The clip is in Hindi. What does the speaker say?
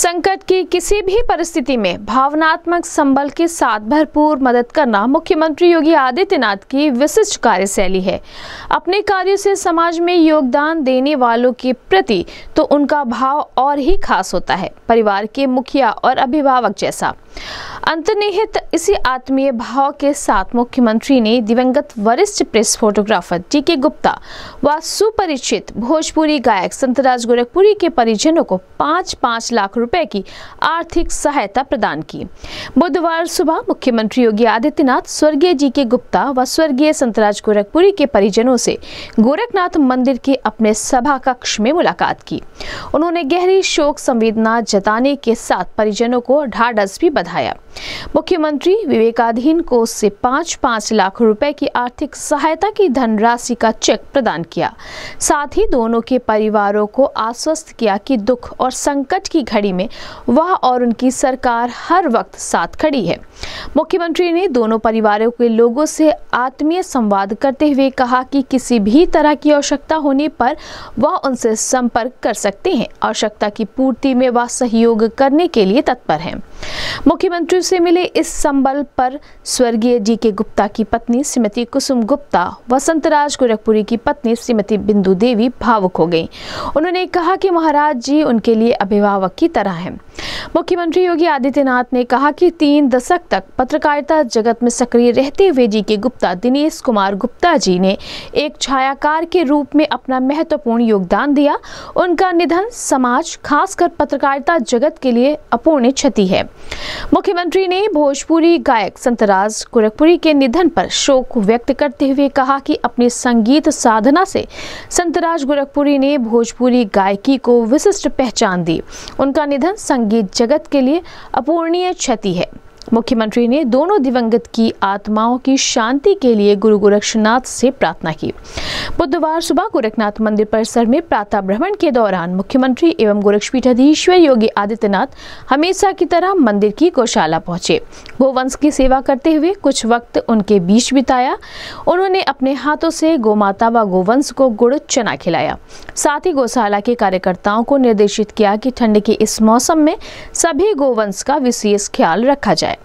संकट की किसी भी परिस्थिति में भावनात्मक संबल के साथ भरपूर मदद करना मुख्यमंत्री योगी आदित्यनाथ की विशिष्ट कार्यशैली है। अपने कार्यों से समाज में योगदान देने वालों के प्रति तो उनका भाव और ही खास होता है, परिवार के मुखिया और अभिभावक जैसा। अंतर्निहित इसी आत्मीय भाव के साथ मुख्यमंत्री ने दिवंगत वरिष्ठ प्रेस फोटोग्राफर डी.के. गुप्ता व सुपरिचित भोजपुरी गायक संतराज गोरखपुरी के परिजनों को 5-5 लाख रुपए की आर्थिक सहायता प्रदान की। बुधवार सुबह मुख्यमंत्री योगी आदित्यनाथ स्वर्गीय डी.के. गुप्ता व स्वर्गीय संतराज गोरखपुरी के परिजनों से गोरखनाथ मंदिर के अपने सभा कक्ष में मुलाकात की। उन्होंने गहरी शोक संवेदना जताने के साथ परिजनों को ढाढ़स भी बधाया। मुख्यमंत्री विवेकाधीन कोष से 5-5 लाख रुपए की आर्थिक सहायता की धनराशि का चेक प्रदान किया। साथ ही दोनों के परिवारों को आश्वस्त किया कि दुख और संकट की घड़ी में वह और उनकी सरकार हर वक्त साथ खड़ी है। मुख्यमंत्री ने दोनों परिवारों के लोगों से आत्मीय संवाद करते हुए कहा कि किसी भी तरह की आवश्यकता होने पर वह उनसे संपर्क कर सकते हैं। आवश्यकता की पूर्ति में वह सहयोग करने के लिए तत्पर हैं। मुख्यमंत्री से मिले इस संबल पर स्वर्गीय डी.के. गुप्ता की पत्नी श्रीमती कुसुम गुप्ता व संतराज गोरखपुरी की पत्नी श्रीमती बिंदु देवी भावुक हो गईं। उन्होंने कहा कि महाराज जी उनके लिए अभिभावक की तरह हैं। मुख्यमंत्री योगी आदित्यनाथ ने कहा कि 3 दशक तक पत्रकारिता जगत में सक्रिय रहते हुए डी.के. गुप्ता दिनेश कुमार गुप्ता जी ने एक छायाकार के रूप में अपना महत्वपूर्ण योगदान दिया। उनका निधन समाज खासकर पत्रकारिता जगत के लिए अपूर्णीय क्षति है। मुख्यमंत्री ने भोजपुरी गायक संतराज गोरखपुरी के निधन पर शोक व्यक्त करते हुए कहा कि अपनी संगीत साधना से संतराज गोरखपुरी ने भोजपुरी गायकी को विशिष्ट पहचान दी। उनका निधन संगीत जगत के लिए अपूर्णीय क्षति है। मुख्यमंत्री ने दोनों दिवंगत की आत्माओं की शांति के लिए गुरु गोरक्षनाथ से प्रार्थना की। बुधवार सुबह गोरखनाथ मंदिर परिसर में प्रातः भ्रमण के दौरान मुख्यमंत्री एवं गोरक्षपीठाधीश्वर योगी आदित्यनाथ हमेशा की तरह मंदिर की गौशाला पहुंचे। गोवंश की सेवा करते हुए कुछ वक्त उनके बीच बिताया। उन्होंने अपने हाथों से गोमाता व गोवंश को गुड़ चना खिलाया। साथ ही गौशाला के कार्यकर्ताओं को निर्देशित किया कि ठंड के इस मौसम में सभी गोवंश का विशेष ख्याल रखा जाए।